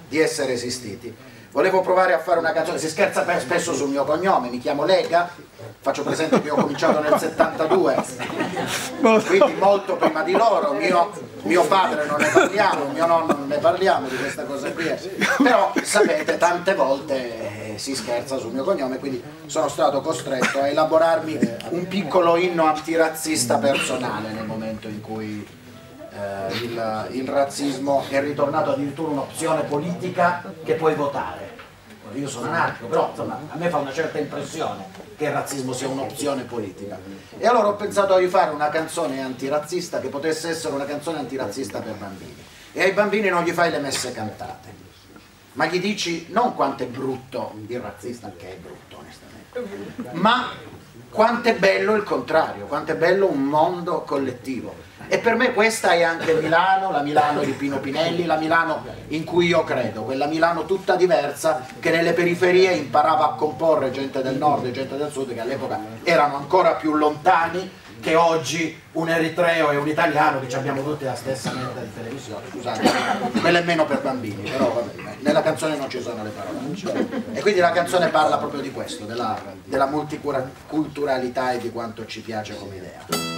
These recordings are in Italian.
di essere esistiti. Volevo provare a fare una canzone, si scherza spesso sul mio cognome, mi chiamo Lega, faccio presente che ho cominciato nel 72, quindi molto prima di loro, mio padre non ne parliamo, mio nonno non ne parliamo di questa cosa qui, però sapete, tante volte si scherza sul mio cognome, quindi sono stato costretto a elaborarmi un piccolo inno antirazzista personale nel momento in cui il razzismo è ritornato addirittura un'opzione politica che puoi votare. Io sono anarchico, però insomma, a me fa una certa impressione che il razzismo sia un'opzione politica. E allora ho pensato di fare una canzone antirazzista che potesse essere una canzone antirazzista per bambini. E ai bambini non gli fai le messe cantate, ma gli dici non quanto è brutto il razzista, che è brutto onestamente, ma quanto è bello il contrario, quanto è bello un mondo collettivo. E per me questa è anche Milano, la Milano di Pino Pinelli, la Milano in cui io credo, quella Milano tutta diversa che nelle periferie imparava a comporre gente del nord e gente del sud che all'epoca erano ancora più lontani che oggi un eritreo e un italiano che abbiamo tutti la stessa merda di televisione, scusate, quella è meno per bambini, però vabbè, nella canzone non ci sono le parole. E quindi la canzone parla proprio di questo, della multiculturalità e di quanto ci piace come idea.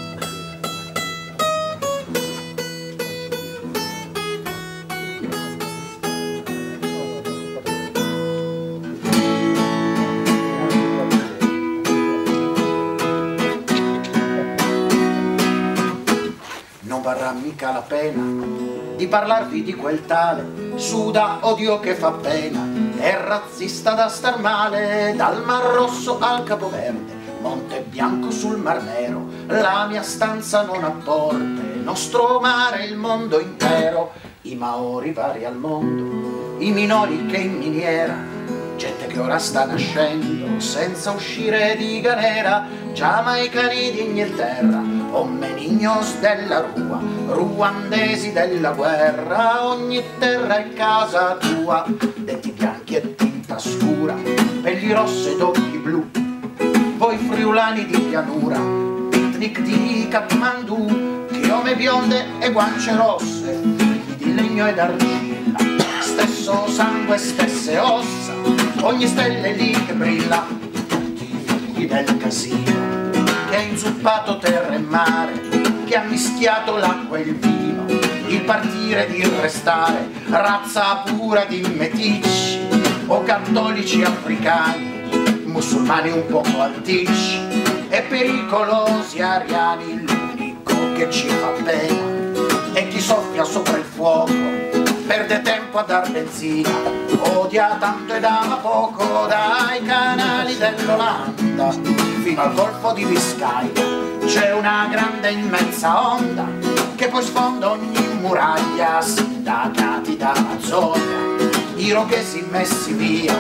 Non varrà mica la pena di parlarvi di quel tale, suda odio che fa pena, è razzista da star male, dal Mar Rosso al Capoverde, Monte Bianco sul Mar Nero, la mia stanza non ha porte, nostro mare il mondo intero, i Maori vari al mondo, i minori che in miniera, gente che ora sta nascendo senza uscire di galera, giamaicani d'Inghilterra, Ommenignos della Rua, ruandesi della guerra, ogni terra è casa tua, denti bianchi e tinta scura, pelli rosse ed occhi blu, voi friulani di pianura, picnic di Kathmandu, chiome bionde e guance rosse, figli di legno ed argilla, stesso sangue, stesse ossa, ogni stella lì che brilla, tutti i figli del casino, che ha inzuppato terra e mare, che ha mischiato l'acqua e il vino, il partire ed il restare, razza pura di meticci, o cattolici africani, musulmani un poco alticci, e pericolosi ariani, l'unico che ci fa pena, e chi soffia sopra il fuoco, perde tempo a dar benzina, odia tanto ed ama poco, dai canali dell'Olanda fino al golfo di Biscaya, c'è una grande immensa onda che poi sfonda ogni muraglia, sindacati d'Amazzonia, irochesi messi via,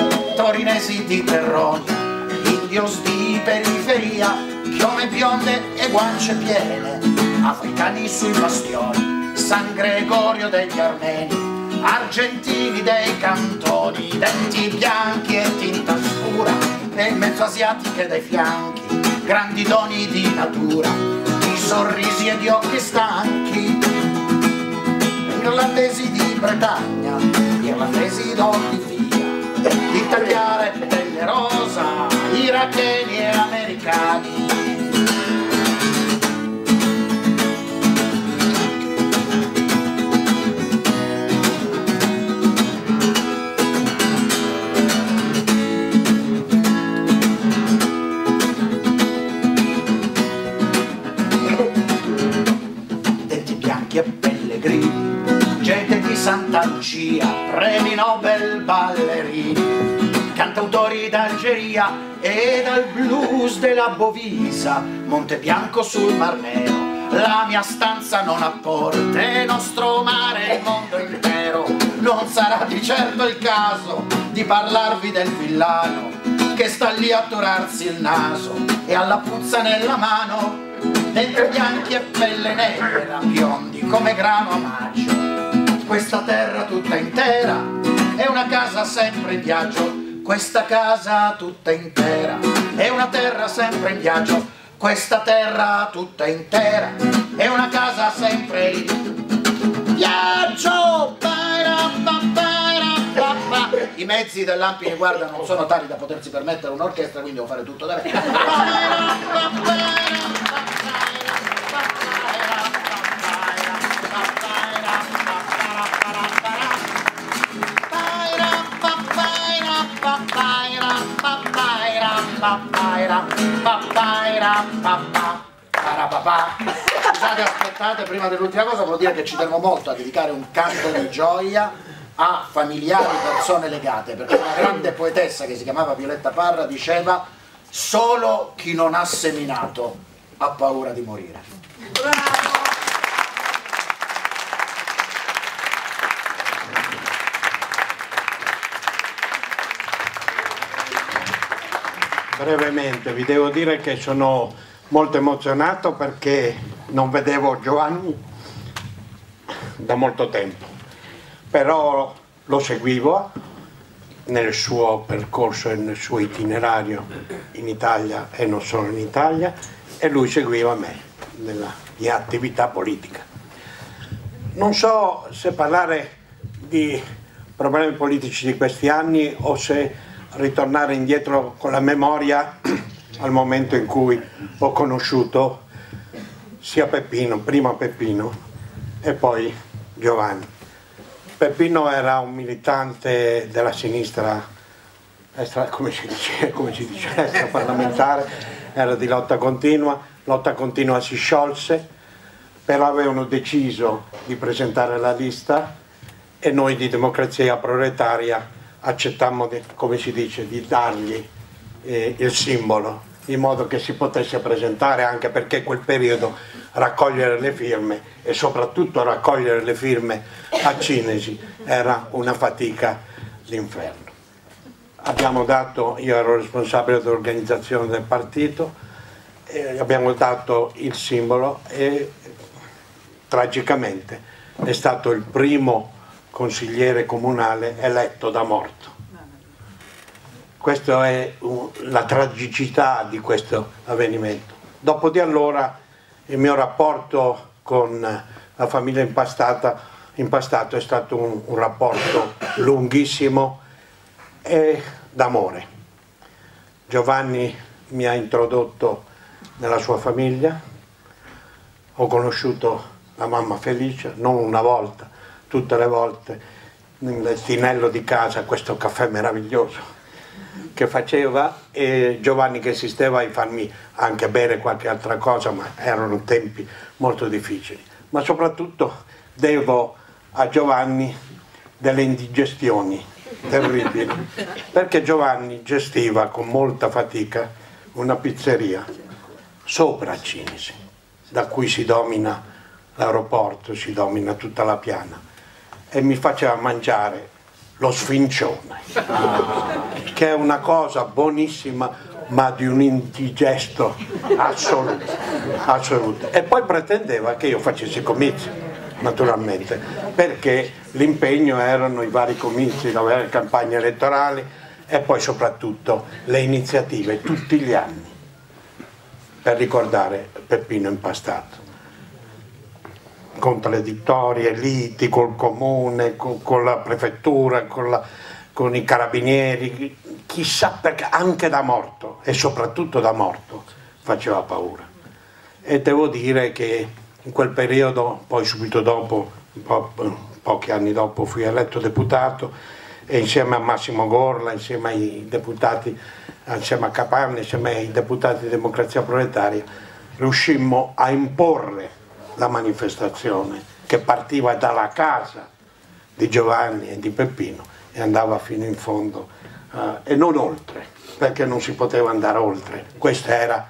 torinesi di Terronia, indios di periferia, chiome bionde e guance piene, africani sui bastioni, San Gregorio degli armeni, argentini dei cantoni, denti bianchi e tinta scura, e in mezzo asiatiche dai fianchi, grandi doni di natura, di sorrisi e di occhi stanchi, irlandesi di Bretagna, irlandesi d'occhi fia, italiane delle rosa, iracheni e americani. Santa Lucia, premi Nobel ballerini, cantautori d'Algeria e dal blues della Bovisa, Monte Bianco sul Mar Nero, la mia stanza non ha porte, nostro mare il mondo intero. Non sarà di certo il caso di parlarvi del villano che sta lì a torarsi il naso e ha la puzza nella mano, denti bianchi e pelle nera, biondi come grano a maggio. Questa terra tutta intera è una casa sempre in viaggio, questa casa tutta intera è una terra sempre in viaggio, questa terra tutta intera è una casa sempre in viaggio. i mezzi dell'Ampi che guarda non sono tali da potersi permettere un'orchestra, quindi devo fare tutto da me. Scusate, aspettate, prima dell'ultima cosa voglio dire che ci tenevo molto a dedicare un canto di gioia a familiari, persone legate, perché una grande poetessa che si chiamava Violetta Parra diceva: solo chi non ha seminato ha paura di morire. Bravo. Brevemente vi devo dire che sono molto emozionato perché non vedevo Giovanni da molto tempo, però lo seguivo nel suo percorso e nel suo itinerario in Italia e non solo in Italia, e lui seguiva me nella mia attività politica. Non so se parlare di problemi politici di questi anni o se ritornare indietro con la memoria al momento in cui ho conosciuto sia Peppino, prima Peppino e poi Giovanni. Peppino era un militante della sinistra, come si dice, extraparlamentare, era di Lotta Continua si sciolse, però avevano deciso di presentare la lista e noi di Democrazia Proletaria accettammo, come si dice, di dargli il simbolo in modo che si potesse presentare, anche perché quel periodo raccogliere le firme e soprattutto raccogliere le firme a Cinisi era una fatica d'inferno. Abbiamo dato, io ero responsabile dell'organizzazione del partito, abbiamo dato il simbolo e tragicamente è stato il primo consigliere comunale eletto da morto. Questa è la tragicità di questo avvenimento. Dopo di allora il mio rapporto con la famiglia Impastato è stato un rapporto lunghissimo e d'amore. Giovanni mi ha introdotto nella sua famiglia, ho conosciuto la mamma Felice, non una volta, tutte le volte, nel tinello di casa, questo caffè meraviglioso che faceva, e Giovanni che insisteva a farmi anche bere qualche altra cosa, ma erano tempi molto difficili. Ma soprattutto devo a Giovanni delle indigestioni terribili, perché Giovanni gestiva con molta fatica una pizzeria sopra Cinisi, da cui si domina l'aeroporto, si domina tutta la piana, e mi faceva mangiare lo sfincione, che è una cosa buonissima ma di un indigesto assoluto. E poi pretendeva che io facessi comizi, naturalmente, perché l'impegno erano i vari comizi, le varie campagne elettorali e poi soprattutto le iniziative tutti gli anni per ricordare Peppino Impastato, contraddittorie, liti col comune, con la prefettura, con i carabinieri, chissà perché, anche da morto, e soprattutto da morto faceva paura. E devo dire che in quel periodo, poi subito dopo, pochi anni dopo, fui eletto deputato, e insieme a Massimo Gorla, insieme ai deputati, insieme a Capanna, insieme ai deputati di Democrazia Proletaria, riuscimmo a imporre la manifestazione che partiva dalla casa di Giovanni e di Peppino e andava fino in fondo e non oltre, perché non si poteva andare oltre. Questo era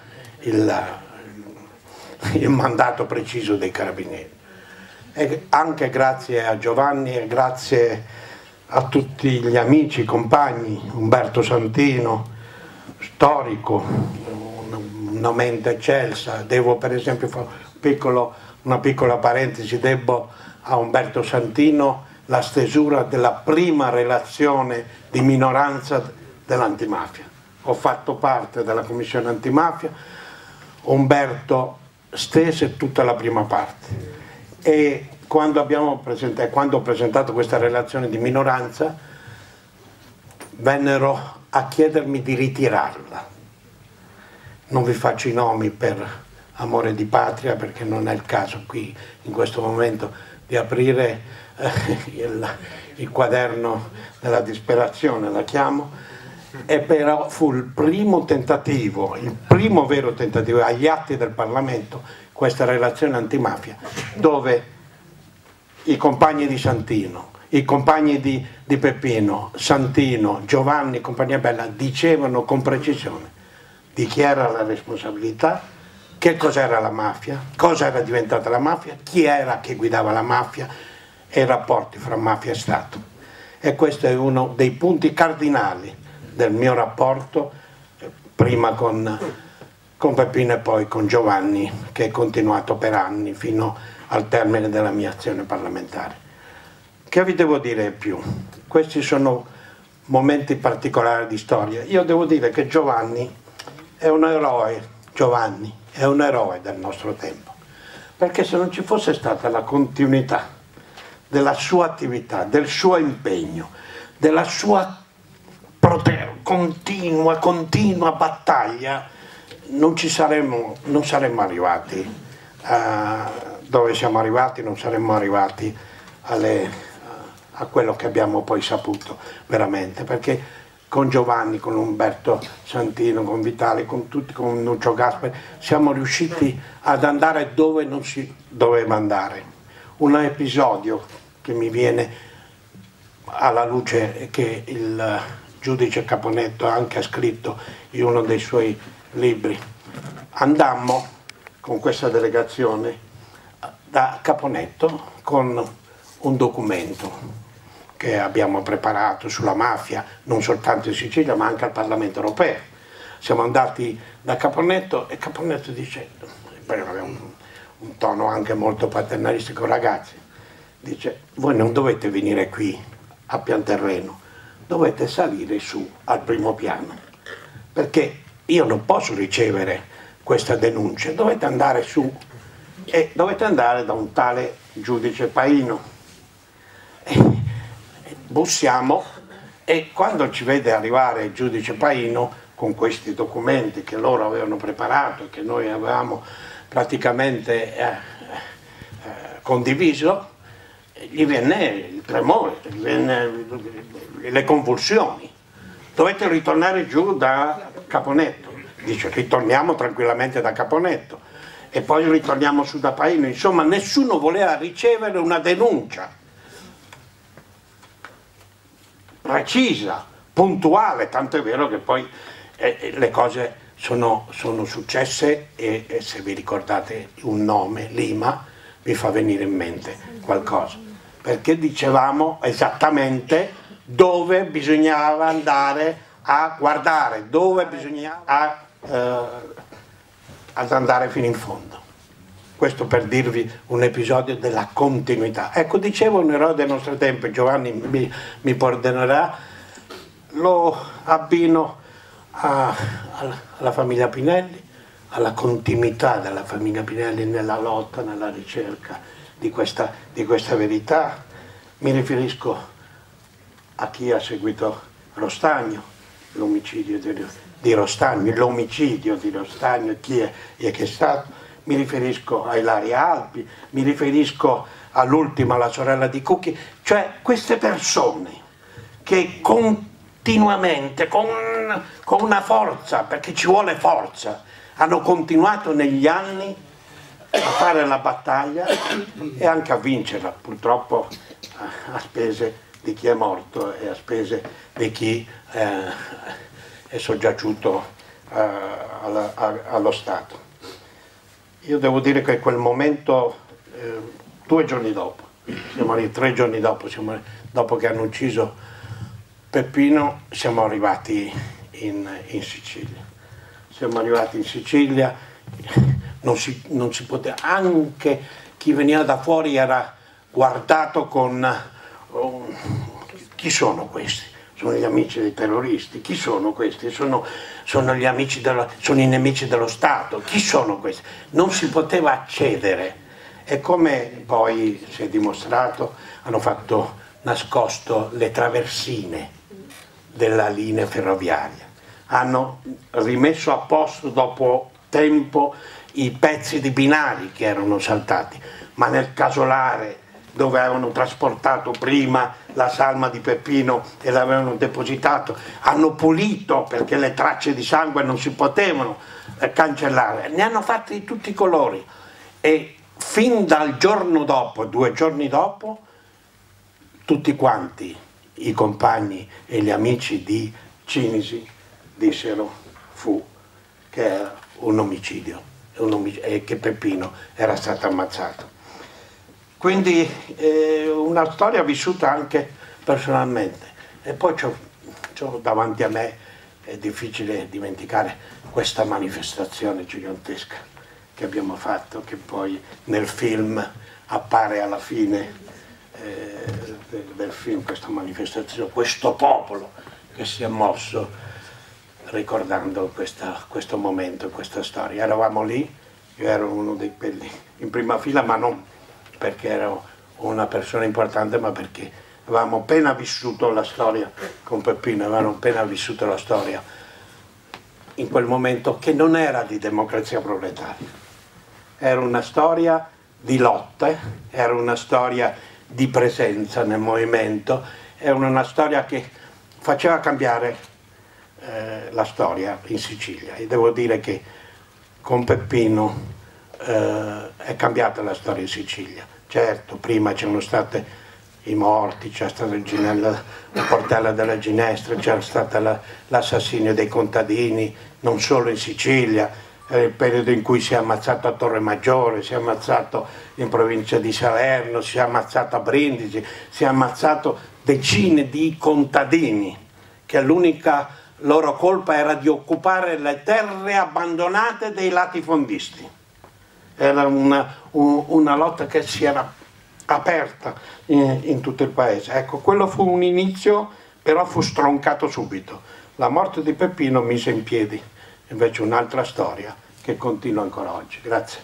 il mandato preciso dei carabinieri. E anche grazie a Giovanni e grazie a tutti gli amici, compagni, Umberto Santino, storico, una mente eccelsa. Devo per esempio fare una piccola parentesi, debbo a Umberto Santino la stesura della prima relazione di minoranza dell'antimafia. Ho fatto parte della commissione antimafia, Umberto stese tutta la prima parte, e quando ho presentato questa relazione di minoranza vennero a chiedermi di ritirarla. Non vi faccio i nomi per amore di patria, perché non è il caso qui in questo momento di aprire il quaderno della disperazione, la chiamo, e però fu il primo tentativo, il primo vero tentativo agli atti del Parlamento, questa relazione antimafia, dove i compagni di Santino, i compagni di Peppino, Santino, Giovanni e compagnia bella dicevano con precisione di chi era la responsabilità, che cos'era la mafia, cosa era diventata la mafia, chi era che guidava la mafia e i rapporti fra mafia e Stato. E questo è uno dei punti cardinali del mio rapporto, prima con Peppino e poi con Giovanni, che è continuato per anni fino al termine della mia azione parlamentare. Che vi devo dire più? Questi sono momenti particolari di storia. Io devo dire che Giovanni è un eroe, Giovanni è un eroe del nostro tempo, perché se non ci fosse stata la continuità della sua attività, del suo impegno, della sua continua battaglia, non saremmo arrivati dove siamo arrivati, non saremmo arrivati a quello che abbiamo poi saputo veramente, perché con Giovanni, con Umberto Santino, con Vitali, con tutti, con Nuccio Gasperi, siamo riusciti ad andare dove non si doveva andare. Un episodio che mi viene alla luce, che il giudice Caponetto anche ha scritto in uno dei suoi libri. Andammo con questa delegazione da Caponetto con un documento che abbiamo preparato sulla mafia, non soltanto in Sicilia ma anche al Parlamento europeo. Siamo andati da Caponetto e Caponetto dice, poi aveva un tono anche molto paternalistico: ragazzi, dice, voi non dovete venire qui a Pianterreno, dovete salire su al primo piano, perché io non posso ricevere questa denuncia, dovete andare su e dovete andare da un tale giudice Paino. Bussiamo e quando ci vede arrivare il giudice Paino con questi documenti che loro avevano preparato e che noi avevamo praticamente condiviso, gli venne il tremore, gli venne le convulsioni. Dovete ritornare giù da Caponetto. Dice, ritorniamo tranquillamente da Caponetto e poi ritorniamo su da Paino. Insomma, nessuno voleva ricevere una denuncia precisa, puntuale, tanto è vero che poi le cose sono successe e se vi ricordate un nome, Lima, vi fa venire in mente qualcosa, perché dicevamo esattamente dove bisognava andare a guardare, dove bisognava ad andare fino in fondo. Questo per dirvi un episodio della continuità. Ecco, dicevo un eroe del nostro tempo, Giovanni mi perdonerà, lo abbino alla famiglia Pinelli, alla continuità della famiglia Pinelli nella lotta, nella ricerca di questa verità. Mi riferisco a chi ha seguito Rostagno, l'omicidio di Rostagno, chi è che è stato. Mi riferisco a Ilaria Alpi, mi riferisco all'ultima, la sorella di Cucchi, cioè queste persone che continuamente, con una forza, perché ci vuole forza, hanno continuato negli anni a fare la battaglia e anche a vincerla, purtroppo a spese di chi è morto e a spese di chi è soggiaciuto allo Stato. Io devo dire che quel momento, 2 giorni dopo, 3 giorni dopo, dopo che hanno ucciso Peppino, siamo arrivati in Sicilia. Siamo arrivati in Sicilia, non si poteva, anche chi veniva da fuori era guardato con chi sono questi? Sono gli amici dei terroristi. Chi sono questi? Sono gli amici sono i nemici dello Stato. Chi sono questi? Non si poteva accedere. E come poi si è dimostrato, hanno fatto nascosto le traversine della linea ferroviaria. Hanno rimesso a posto dopo tempo i pezzi di binari che erano saltati, ma nel casolare dove avevano trasportato prima la salma di Peppino e l'avevano depositato, hanno pulito perché le tracce di sangue non si potevano cancellare, ne hanno fatti di tutti i colori e fin dal giorno dopo, 2 giorni dopo, tutti quanti i compagni e gli amici di Cinisi dissero che era un omicidio e che Peppino era stato ammazzato. Quindi una storia vissuta anche personalmente. E poi c'ho davanti a me, è difficile dimenticare questa manifestazione gigantesca che abbiamo fatto, che poi nel film appare alla fine del film, questa manifestazione, questo popolo che si è mosso ricordando questo momento, questa storia. Eravamo lì, io ero uno dei quelli in prima fila, ma non perché ero una persona importante, ma perché avevamo appena vissuto la storia con Peppino, avevamo appena vissuto la storia in quel momento che non era di democrazia proletaria, era una storia di lotte, era una storia di presenza nel movimento, era una storia che faceva cambiare la storia in Sicilia, e devo dire che con Peppino è cambiata la storia in Sicilia. Certo, prima c'erano stati i morti, c'era stato la Portella della Ginestra, c'era stato l'assassinio dei contadini, non solo in Sicilia, era il periodo in cui si è ammazzato a Torre Maggiore, si è ammazzato in provincia di Salerno, si è ammazzato a Brindisi, si è ammazzato decine di contadini che l'unica loro colpa era di occupare le terre abbandonate dei latifondisti. Era una lotta che si era aperta in tutto il paese. Ecco, quello fu un inizio, però fu stroncato subito. La morte di Peppino mise in piedi invece un'altra storia che continua ancora oggi. Grazie.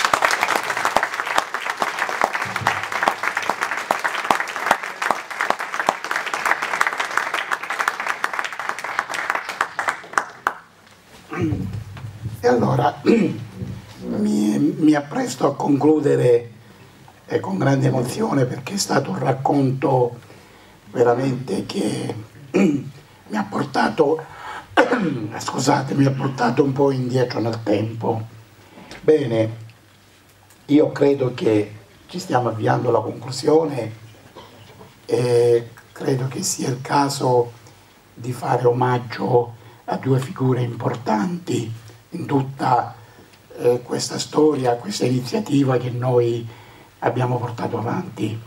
E allora mi appresto a concludere con grande emozione, perché è stato un racconto veramente che mi ha portato, scusate, mi ha portato un po' indietro nel tempo. Bene, io credo che ci stiamo avviando alla conclusione e credo che sia il caso di fare omaggio a 2 figure importanti in tutta questa storia, questa iniziativa che noi abbiamo portato avanti.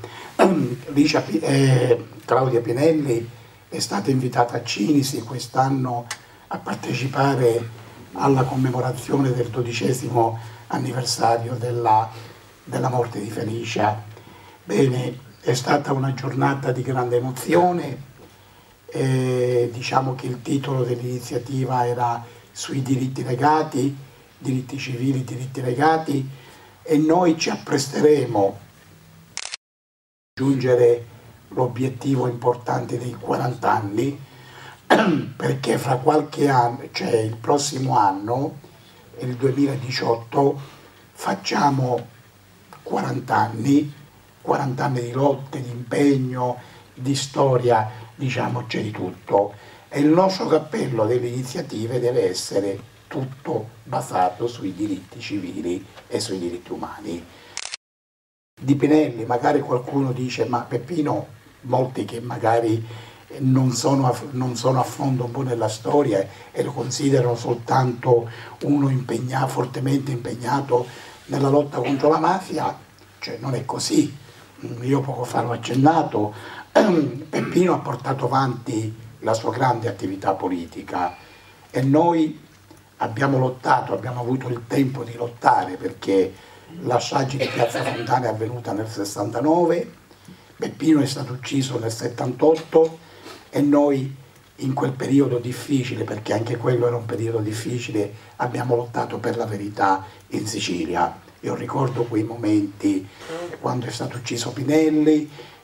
Claudia Pinelli è stata invitata a Cinisi quest'anno a partecipare alla commemorazione del 12° anniversario della morte di Felicia. Bene, è stata una giornata di grande emozione. Diciamo che il titolo dell'iniziativa era sui diritti legati, diritti civili, diritti legati, e noi ci appresteremo a raggiungere l'obiettivo importante dei 40 anni, perché fra qualche anno, cioè il prossimo anno, il 2018, facciamo 40 anni di lotte, di impegno, di storia, diciamo c'è di tutto, e il nostro cappello delle iniziative deve essere tutto basato sui diritti civili e sui diritti umani. Di Pinelli magari qualcuno dice, ma Peppino, molti che magari non sono a fondo un po' nella storia e lo considerano soltanto uno fortemente impegnato nella lotta contro la mafia, cioè non è così. Io poco fa l'ho accennato, Peppino ha portato avanti la sua grande attività politica e noi abbiamo lottato, abbiamo avuto il tempo di lottare, perché la strage di Piazza Fontana è avvenuta nel 69, Peppino è stato ucciso nel 78 e noi in quel periodo difficile, perché anche quello era un periodo difficile, abbiamo lottato per la verità in Sicilia. Io ricordo quei momenti quando è stato ucciso Pinelli,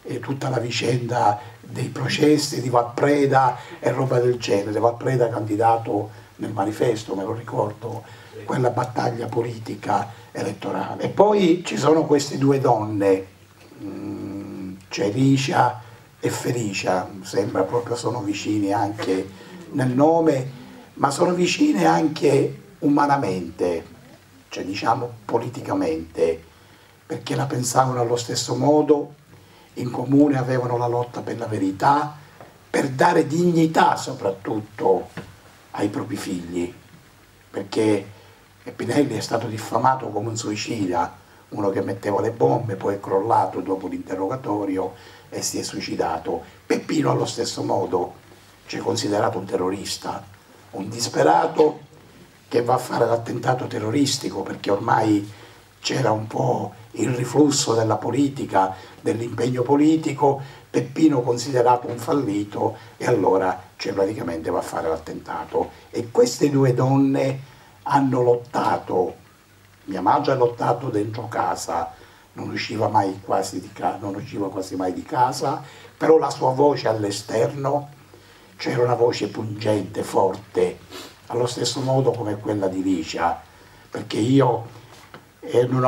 tutta la vicenda dei processi di Valpreda e roba del genere. Valpreda candidato nel manifesto, me lo ricordo, quella battaglia politica elettorale. E poi ci sono queste due donne, c'è Licia e Felicia, sembra proprio sono vicini anche nel nome, ma sono vicine anche umanamente, cioè diciamo politicamente, perché la pensavano allo stesso modo, in comune avevano la lotta per la verità, per dare dignità soprattutto ai propri figli, perché Pinelli è stato diffamato come un suicida, uno che metteva le bombe, poi è crollato dopo l'interrogatorio e si è suicidato. Peppino allo stesso modo ci è considerato un terrorista, un disperato che va a fare l'attentato terroristico, perché ormai c'era un po' il riflusso della politica, dell'impegno politico, Peppino considerato un fallito e allora praticamente va a fare l'attentato. E queste due donne hanno lottato, mia madre ha lottato dentro casa, non usciva quasi mai di casa, però la sua voce all'esterno c'era una voce pungente, forte, allo stesso modo come quella di Licia, perché io non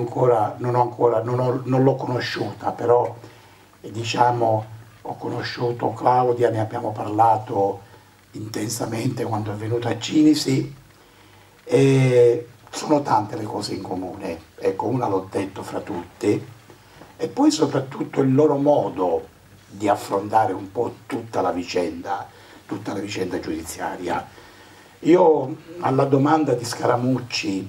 l'ho conosciuta, però diciamo ho conosciuto Claudia, ne abbiamo parlato intensamente quando è venuta a Cinisi e sono tante le cose in comune, ecco, una l'ho detto fra tutte, e poi soprattutto il loro modo di affrontare un po' tutta la vicenda giudiziaria. Io alla domanda di Scaramucci,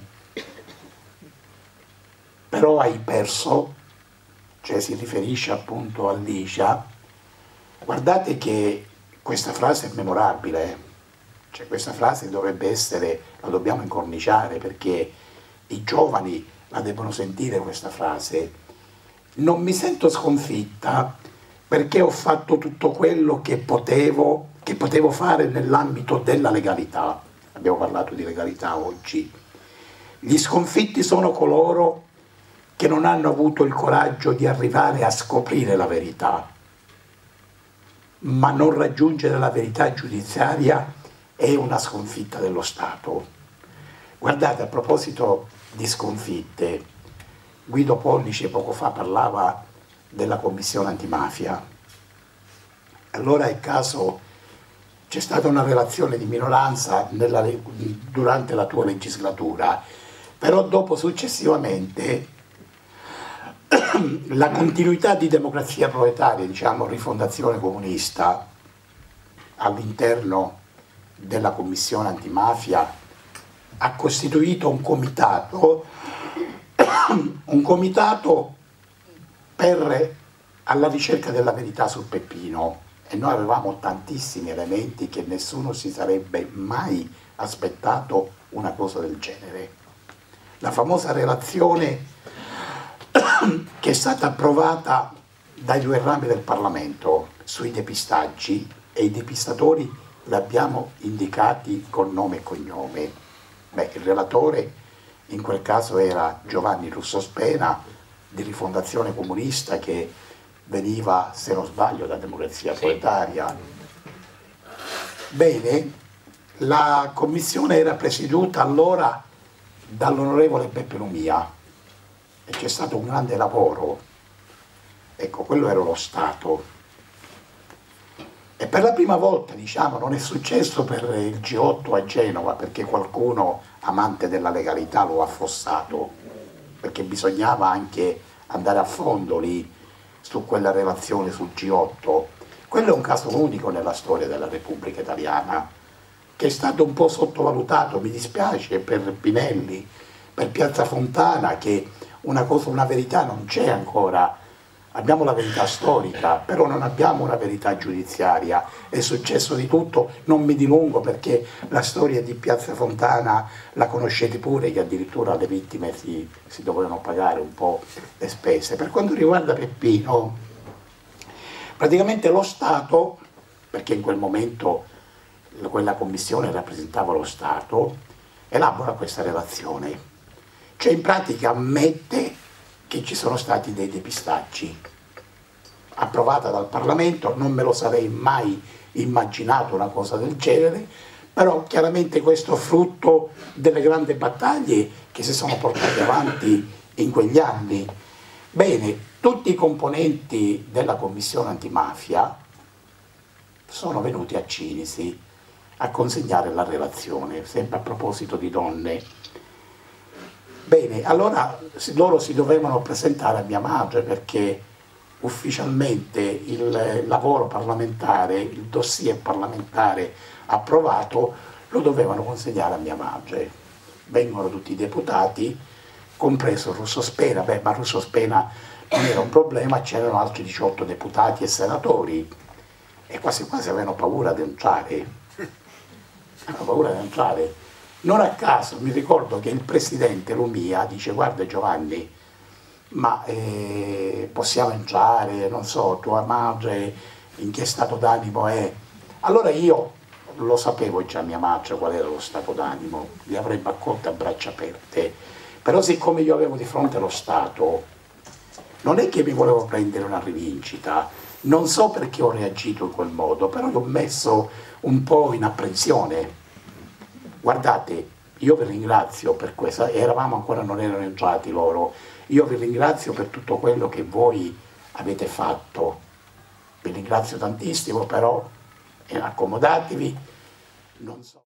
però hai perso, cioè si riferisce appunto a Licia, guardate che questa frase è memorabile, cioè questa frase dovrebbe essere, la dobbiamo incorniciare perché i giovani la devono sentire questa frase. Non mi sento sconfitta perché ho fatto tutto quello che potevo fare nell'ambito della legalità. Abbiamo parlato di legalità oggi. Gli sconfitti sono coloro che non hanno avuto il coraggio di arrivare a scoprire la verità, ma non raggiungere la verità giudiziaria è una sconfitta dello Stato. Guardate, a proposito di sconfitte, Guido Pollice poco fa parlava della commissione antimafia. Allora è caso, c'è stata una relazione di minoranza durante la tua legislatura, però dopo successivamente la continuità di Democrazia Proletaria, diciamo rifondazione comunista, all'interno della commissione antimafia ha costituito un comitato alla ricerca della verità sul Peppino, e noi avevamo tantissimi elementi che nessuno si sarebbe mai aspettato una cosa del genere. La famosa relazione che è stata approvata dai due rami del Parlamento sui depistaggi, e i depistatori li abbiamo indicati con nome e cognome. Il relatore in quel caso era Giovanni Russo Spena, di Rifondazione Comunista, che veniva, se non sbaglio, da Democrazia Proletaria. Bene, la commissione era presieduta allora dall'onorevole Beppe Lumia e c'è stato un grande lavoro, ecco, quello era lo Stato. E per la prima volta, diciamo, non è successo per il G8 a Genova, perché qualcuno, amante della legalità, lo ha affossato, perché bisognava anche andare a fondo lì su quella relazione sul G8. Quello è un caso unico nella storia della Repubblica Italiana, che è stato un po' sottovalutato, mi dispiace per Pinelli, per Piazza Fontana, che una verità non c'è ancora. Abbiamo la verità storica, però non abbiamo una verità giudiziaria. È successo di tutto, non mi dilungo perché la storia di Piazza Fontana la conoscete pure, che addirittura le vittime si dovevano pagare un po' le spese. Per quanto riguarda Peppino, praticamente lo Stato, perché in quel momento quella commissione rappresentava lo Stato, elabora questa relazione. Cioè in pratica ammette che ci sono stati dei depistaggi. approvata dal Parlamento, non me lo sarei mai immaginato una cosa del genere, però chiaramente questo è frutto delle grandi battaglie che si sono portate avanti in quegli anni. Bene, tutti i componenti della Commissione Antimafia sono venuti a Cinisi a consegnare la relazione, sempre a proposito di donne. Bene, allora loro si dovevano presentare a mia madre perché ufficialmente il lavoro parlamentare, il dossier parlamentare approvato lo dovevano consegnare a mia madre. Vengono tutti i deputati, compreso Russo Spena, ma Russo Spena non era un problema, c'erano altri 18 deputati e senatori e quasi quasi avevano paura di entrare. Avevano paura di entrare. Non a caso mi ricordo che il presidente Lumia dice: guarda Giovanni, ma possiamo entrare, non so, tua madre in che stato d'animo è? Allora io lo sapevo già mia madre qual era lo stato d'animo, li avrebbe accolti a braccia aperte, però siccome io avevo di fronte lo Stato, non è che mi volevo prendere una rivincita, non so perché ho reagito in quel modo, però l'ho messo un po' in apprensione. Guardate, io vi ringrazio per questo, non erano entrati loro, io vi ringrazio per tutto quello che voi avete fatto, vi ringrazio tantissimo, però accomodatevi, non so.